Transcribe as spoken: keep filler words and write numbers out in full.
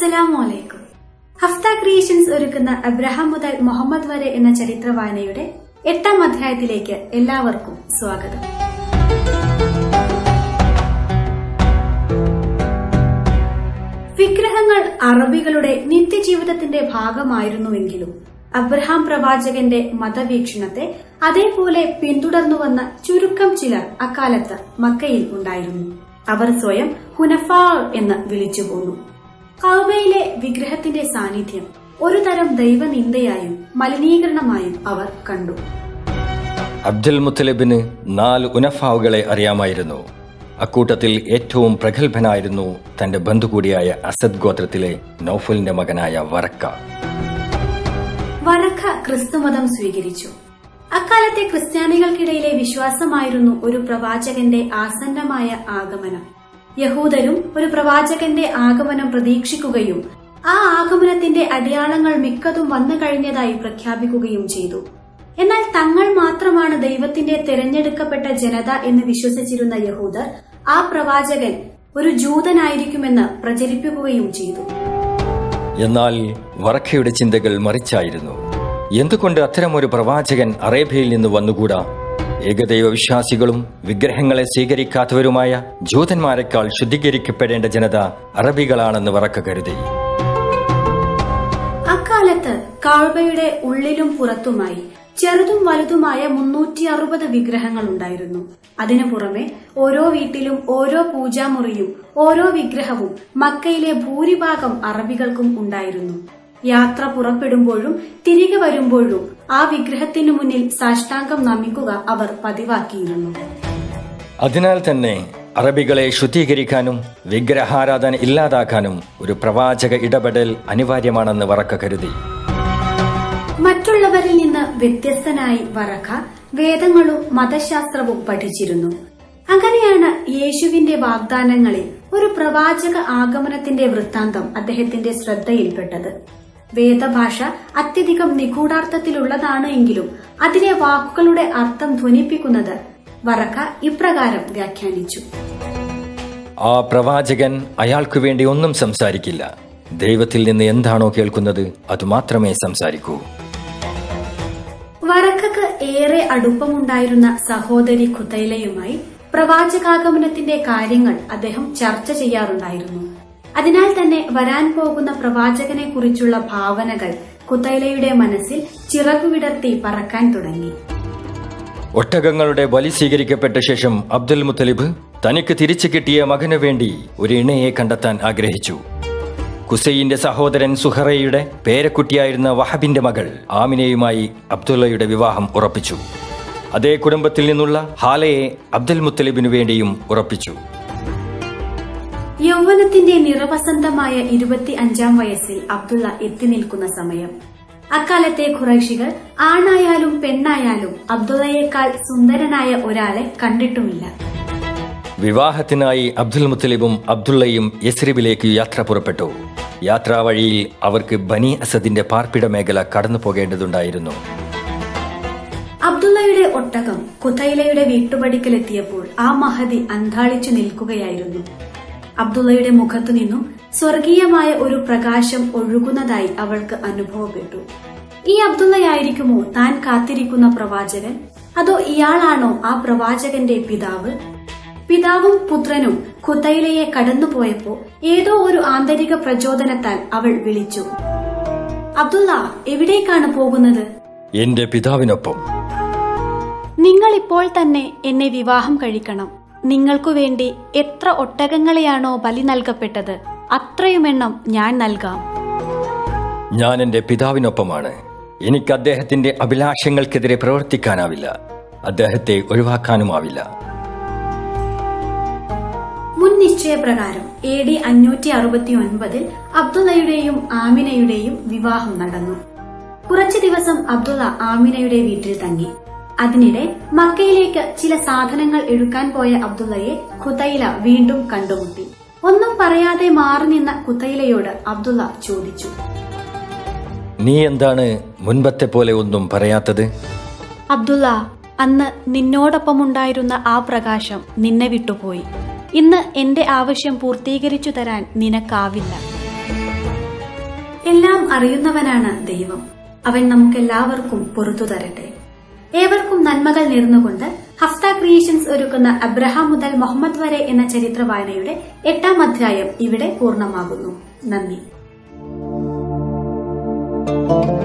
അസ്സലാമലൈക്കും. ഹഫ്ത ക്രിയേഷൻസ് ഒരുക്കുന്ന അബ്രഹാം മുതൽ മുഹമ്മദ് വരെ എന്ന ചരിത്ര വായനയുടെ എട്ടാം അധ്യായത്തിലേക്ക് എല്ലാവർക്കും സ്വാഗതം. വിഗ്രഹങ്ങൾ അറബികളുടെ നിത്യജീവിതത്തിന്റെ ഭാഗമായിരുന്നുവെങ്കിലും അബ്രഹാം പ്രവാചകന്റെ മതവീക്ഷണത്തെ അതേപോലെ പിന്തുടർന്നുവന്ന ചുരുക്കം ചിലർ അക്കാലത്ത് മക്കയിൽ ഉണ്ടായിരുന്നു. അവർ സ്വയം ഹുനഫാ എന്ന് വിളിച്ചു പോന്നു. കഅബയിലെ വിഗ്രഹത്തിന്റെ സാന്നിധ്യം ഒരു തരം ദൈവനിന്ദയായും മലിനീകരണമായും അവർ കണ്ടു. അബ്ദുൽ മുത്തലിബിന് നാല് ഉനഫാവുകളെ അറിയാമായിരുന്നു. അക്കൂട്ടത്തിൽ ഏറ്റവും പ്രഗത്ഭനായിരുന്നു തന്റെ ബന്ധു കൂടിയായ അസദ് ഗോത്രത്തിലെ നൗഫലിന്റെ മകനായ വറക്ക. വറക്ക ക്രിസ്തുമതം സ്വീകരിച്ചു. അക്കാലത്തെ ക്രിസ്ത്യാനികൾക്കിടയിലെ വിശ്വാസമായിരുന്നു ഒരു പ്രവാചകന്റെ ആസന്നമായ ആഗമനം. യഹൂദരും ഒരു പ്രവാചകന്റെ ആഗമനം പ്രതീക്ഷിക്കുകയും ആ ആഗമനത്തിന്റെ അടയാളങ്ങൾ മിക്കതും വന്നു കഴിഞ്ഞതായി പ്രഖ്യാപിക്കുകയും ചെയ്തു. എന്നാൽ തങ്ങൾ മാത്രമാണ് ദൈവത്തിന്റെ തെരഞ്ഞെടുക്കപ്പെട്ട ജനത എന്ന് വിശ്വസിച്ചിരുന്ന യഹൂദർ ആ പ്രവാചകൻ ഒരു ജൂതനായിരിക്കുമെന്ന് പ്രചരിപ്പിക്കുകയും ചെയ്തു. എന്നാൽ വറക്കയുടെ ചിന്തകൾ മറിച്ചായിരുന്നു. എന്തുകൊണ്ട് അത്തരമൊരു പ്രവാചകൻ അറേബ്യയിൽ നിന്ന് വന്നുകൂടാ? ഏകദൈവ വിശ്വാസികളും വിഗ്രഹങ്ങളെ സ്വീകരിക്കാത്തവരുമായ ജൂതന്മാരെക്കാൾ ശുദ്ധീകരിക്കപ്പെടേണ്ട ജനത അറബികളാണെന്ന് വറക്ക കരുതി. അക്കാലത്ത് കഅബയുടെ ഉള്ളിലും പുറത്തുമായി ചെറുതും വലുതുമായ മുന്നൂറ്റി അറുപത് വിഗ്രഹങ്ങൾ ഉണ്ടായിരുന്നു. അതിനു പുറമെ ഓരോ വീട്ടിലും ഓരോ പൂജാമുറിയും ഓരോ വിഗ്രഹവും മക്കയിലെ ഭൂരിഭാഗം അറബികൾക്കും ഉണ്ടായിരുന്നു. യാത്ര പുറപ്പെടുമ്പോഴും തിരികെ വരുമ്പോഴും ആ വിഗ്രഹത്തിനു മുന്നിൽ സാഷ്ടാംഗം നമിക്കുക അവർ പതിവാക്കിയിരുന്നു. അതിനാൽ തന്നെ അറബികളെ ശുദ്ധീകരിക്കാനും വിഗ്രഹാരാധന ഇല്ലാതാക്കാനും ഒരു പ്രവാചക ഇടപെടൽ അനിവാര്യമാണെന്ന് വറക്ക കരുതി. മറ്റുള്ളവരിൽ നിന്ന് വ്യത്യസ്തനായി വറക്ക വേദങ്ങളും മതശാസ്ത്രവും പഠിച്ചിരുന്നു. അങ്ങനെയാണ് യേശുവിന്റെ വാഗ്ദാനങ്ങളിൽ ഒരു പ്രവാചക ആഗമനത്തിന്റെ വൃത്താന്തം അദ്ദേഹത്തിന്റെ ശ്രദ്ധയിൽപ്പെട്ടത്. വേദഭാഷ അത്യധികം നിഗൂഢാർത്ഥത്തിലുള്ളതാണ് എങ്കിലും അതിലെ വാക്കുകളുടെ അർത്ഥം ധ്വനിപ്പിക്കുന്നത് വറക്ക ഇപ്രകാരം വ്യാഖ്യാനിച്ചു. ആ പ്രവാചകൻ അയാൾക്കു വേണ്ടി ഒന്നും സംസാരിക്കില്ല. ദൈവത്തിൽ നിന്ന് എന്താണോ കേൾക്കുന്നത് അതുമാത്രമേ സംസാരിക്കൂ. വറക്കക്ക് ഏറെ അടുപ്പമുണ്ടായിരുന്ന സഹോദരി ഖുതൈലയുമായി പ്രവാചകാഗമനത്തിന്റെ കാര്യങ്ങൾ അദ്ദേഹം ചർച്ച ചെയ്യാറുണ്ടായിരുന്നു. അതിനാൽ തന്നെ വരാൻ പോകുന്ന പ്രവാചകനെ കുറിച്ചുള്ള ഭാവനകൾ ഖുതൈലയുടെ മനസ്സിൽ ചിറകുവിടർത്തി പറക്കാൻ തുടങ്ങി. ഒട്ടകങ്ങളുടെ ബലി സ്വീകരിക്കപ്പെട്ട ശേഷം അബ്ദുൽ മുത്തലിബ് തനിക്ക് തിരിച്ചു കിട്ടിയ മകനു വേണ്ടി ഒരു ഇണയെ കണ്ടെത്താൻ ആഗ്രഹിച്ചു. കുസൈന്റെ സഹോദരൻ സുഹറയുടെ പേരക്കുട്ടിയായിരുന്ന വഹബിന്റെ മകൾ ആമിനയുമായി അബ്ദുള്ളയുടെ വിവാഹം ഉറപ്പിച്ചു. അതേ കുടുംബത്തിൽ നിന്നുള്ള ഹാലയെ അബ്ദുൽ മുത്തലിബിനു വേണ്ടിയും ഉറപ്പിച്ചു. യൗവനത്തിന്റെ നിറവസന്തമായ ഇരുപത്തി അഞ്ചാം വയസ്സിൽ അബ്ദുള്ള എത്തി നിൽക്കുന്ന സമയം. അക്കാലത്തെ ഖുറൈശികൾ ആണായാലും പെണ്ണായാലും അബ്ദുള്ളയേക്കാൾ സുന്ദരനായ ഒരാളെ കണ്ടിട്ടുമില്ല. വിവാഹത്തിനായി അബ്ദുൽ മുത്തലിബും അബ്ദുള്ളയും യസ്രിബിലേക്ക് യാത്ര പുറപ്പെട്ടു. യാത്രാ വഴിയിൽ അവർക്ക് ബനി അസദിന്റെ പാർപ്പിട മേഖല കടന്നു പോകേണ്ടതുണ്ടായിരുന്നു. അബ്ദുള്ളയുടെ ഒട്ടകം ഖുതൈലയുടെ വീട്ടുപടിക്കലെത്തിയപ്പോൾ ആ മഹതി അന്താളിച്ചു നിൽക്കുകയായിരുന്നു. അബ്ദുള്ളയുടെ മുഖത്തു നിന്നും സ്വർഗീയമായ ഒരു പ്രകാശം ഒഴുകുന്നതായി അവൾക്ക് അനുഭവപ്പെട്ടു. ഈ അബ്ദുള്ളയായിരിക്കുമോ താൻ കാത്തിരിക്കുന്ന പ്രവാചകൻ? അതോ ഇയാളാണോ ആ പ്രവാചകന്റെ പിതാവ്? പിതാവും പുത്രനും ഖുതൈലയെ കടന്നുപോയപ്പോ ഏതോ ഒരു ആന്തരിക പ്രചോദനത്താൽ അവൾ വിളിച്ചു, അബ്ദുള്ള, എവിടേക്കാണ് പോകുന്നത്? എന്റെ പിതാവിനൊപ്പം. നിങ്ങൾ ഇപ്പോൾ തന്നെ എന്നെ വിവാഹം കഴിക്കണം. നിങ്ങൾക്കു വേണ്ടി എത്ര ഒട്ടകങ്ങളെയാണോ ബലി നൽകപ്പെട്ടത് അത്രയുമെണ്ണം ഞാൻ നൽകാം. ഞാൻ എന്റെ പിതാവിനൊപ്പമാണ്. എനിക്ക് അദ്ദേഹത്തിന്റെ അഭിലാഷങ്ങൾക്കെതിരെ പ്രവർത്തിക്കാനാവില്ല. അദ്ദേഹത്തെ ഒഴിവാക്കാനുമാവില്ല. മുൻ നിശ്ചയപ്രകാരം എ ഡി അഞ്ഞൂറ്റി അറുപത്തി ഒൻപതിൽ അബ്ദുള്ളയുടെയും ആമിനയുടെയും വിവാഹം നടന്നു. കുറച്ചു ദിവസം അബ്ദുള്ള ആമിനയുടെ വീട്ടിൽ തങ്ങി. അതിനിടെ മക്കയിലേക്ക് ചില സാധനങ്ങൾ എടുക്കാൻ പോയ അബ്ദുള്ളയെ ഖുതൈല വീണ്ടും കണ്ടുമുട്ടി. ഒന്നും പറയാതെ മാറി നിന്ന ഖുതൈലയോട് അബ്ദുള്ള ചോദിച്ചു, നീ എന്താണ് മുൻപത്തെ പോലെ ഒന്നും പറയാത്തത്? അബ്ദുള്ള, അന്ന് നിന്നോടൊപ്പമുണ്ടായിരുന്ന ആ പ്രകാശം നിന്നെ വിട്ടുപോയി. ഇന്ന് എന്റെ ആവശ്യം പൂർത്തീകരിച്ചു തരാൻ നിനക്കാവില്ല. എല്ലാം അറിയുന്നവനാണ് ദൈവം. അവൻ നമുക്കെല്ലാവർക്കും പുറത്തു തരട്ടെ. ഏവർക്കും നന്മകൾ നേർന്നുകൊണ്ട് ഹഫ്ത ക്രിയേഷൻസ് ഒരുക്കുന്ന അബ്രഹാം മുതൽ മുഹമ്മദ് വരെ എന്ന ചരിത്ര വായനയുടെ എട്ടാം അധ്യായം ഇവിടെ പൂർണ്ണമാകുന്നു. നന്ദി.